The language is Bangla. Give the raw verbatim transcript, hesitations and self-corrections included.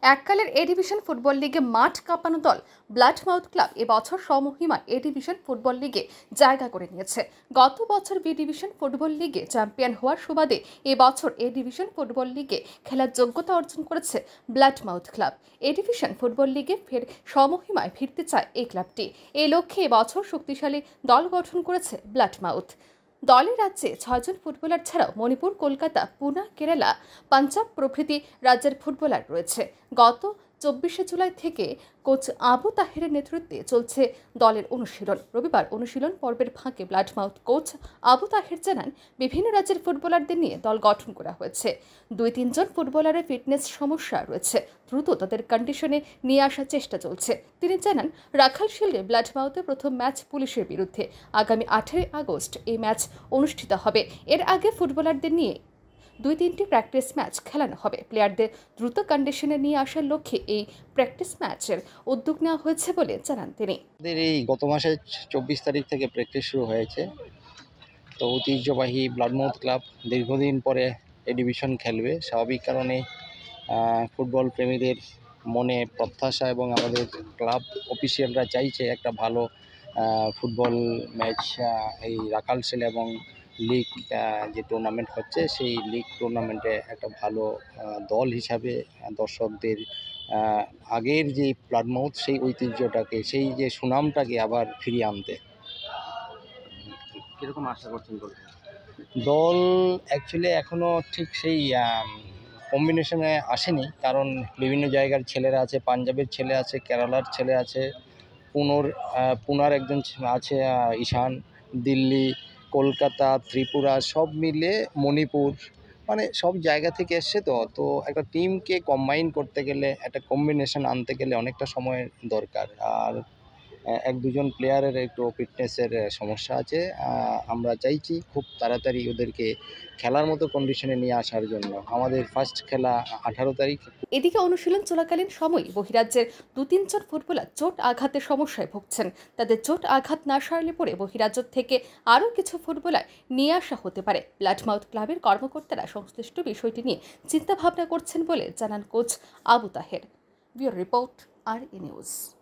এককালের এ ডিভিশন ফুটবল লিগে মাঠ কাঁপানো দল ব্লাডমাউথ ক্লাব এবছর সমহিমায় এ ডিভিশন ফুটবল লিগে জায়গা করে নিয়েছে। গত বছর বি ডিভিশন ফুটবল লিগে চ্যাম্পিয়ন হওয়ার সুবাদে এবছর এ ডিভিশন ফুটবল লিগে খেলার যোগ্যতা অর্জন করেছে Bloodmouth club. A division football লিগে ফের সমহিমায় ফিরতে চায় এই ক্লাবটি। এই লক্ষ্যে এবছর শক্তিশালী দল গঠন করেছে ব্লাডমাউথ। দলের রাজ্যে ছয়জন ফুটবলার ছাড়াও মণিপুর, কলকাতা, পুনা, কেরালা, পাঞ্জাব প্রভৃতি রাজ্যের ফুটবলার রয়েছে। গত চব্বিশে জুলাই থেকে কোচ আবু তাহেরের নেতৃত্বে চলছে দলের অনুশীলন। রবিবার অনুশীলন পর্বের ফাঁকে ব্লাডমাউথ কোচ আবু তাহের জানান, বিভিন্ন রাজ্যের ফুটবলারদের নিয়ে দল গঠন করা হয়েছে। দুই তিনজন ফুটবলারের ফিটনেস সমস্যা রয়েছে, দ্রুত তাদের কন্ডিশনে নিয়ে আসার চেষ্টা চলছে। তিনি জানান, রাখাল শিল্ডে ব্লাডমাউথে প্রথম ম্যাচ পুলিশের বিরুদ্ধে আগামী আঠারোই আগস্ট এই ম্যাচ অনুষ্ঠিত হবে। এর আগে ফুটবলারদের নিয়ে দুই তিনটি প্র্যাকটিস ম্যাচ খেলানো হবে। প্লেয়ারদের দ্রুত কন্ডিশনে নিয়ে আসার লক্ষ্যে এই প্র্যাকটিস ম্যাচের উদ্যোগ নেওয়া হয়েছে বলে জানান তিনি। এই গত মাসে চব্বিশ তারিখ থেকে প্র্যাকটিস শুরু হয়েছে। তো ঐতিহ্যবাহী ব্লাডমাউথ ক্লাব দীর্ঘদিন পরে এ ডিভিশন খেলবে। স্বাভাবিক কারণে ফুটবল প্রেমীদের মনে প্রত্যাশা এবং আমাদের ক্লাব অফিসিয়ালরা চাইছে একটা ভালো ফুটবল ম্যাচ এই রাখালশিল এবং লিগ যে টুর্নামেন্ট হচ্ছে সেই লিগ টুর্নামেন্টে একটা ভালো দল হিসাবে দর্শকদের আগের যে ব্লাডমাউথ সেই ঐতিহ্যটাকে, সেই যে সুনামটাকে আবার ফিরিয়ে আনতে। কীরকম আশা করছেন দল? দল অ্যাকচুয়ালি এখনও ঠিক সেই কম্বিনেশনে আসেনি, কারণ বিভিন্ন জায়গার ছেলেরা আছে, পাঞ্জাবের ছেলে আছে, কেরালার ছেলে আছে, পুনোর পুনার একজন আছে ঈশান, দিল্লি, কলকাতা, ত্রিপুরা, সব মিলে মণিপুর, মানে সব জায়গা থেকে এসছে। তো তো একটা টিমকে কম্বাইন করতে গেলে, একটা কম্বিনেশন আনতে গেলে অনেকটা সময় দরকার। আর এক দুজন প্লেয়ারের একটু ফিটনেসের সমস্যা আছে। আমরা চাইছি খুব তাড়াতাড়ি ওদেরকে খেলার মতো কন্ডিশনে নিয়ে আসার জন্য। আমাদের ফার্স্ট খেলা আঠারো তারিখ। এদিকে অনুশীলন চলাকালীন সময় বহিরাজ্যের দু তিনজন ফুটবলার চোট আঘাতের সমস্যায় ভুগছেন। তাদের চোট আঘাত না সারলে পরে বহিরাজ্য থেকে আরও কিছু ফুটবলার নিয়ে আসা হতে পারে। ব্লাডমাউথ ক্লাবের কর্মকর্তারা সংশ্লিষ্ট বিষয়টি নিয়ে চিন্তাভাবনা করছেন বলে জানান coach Abu Taher. Bureau report, R E news.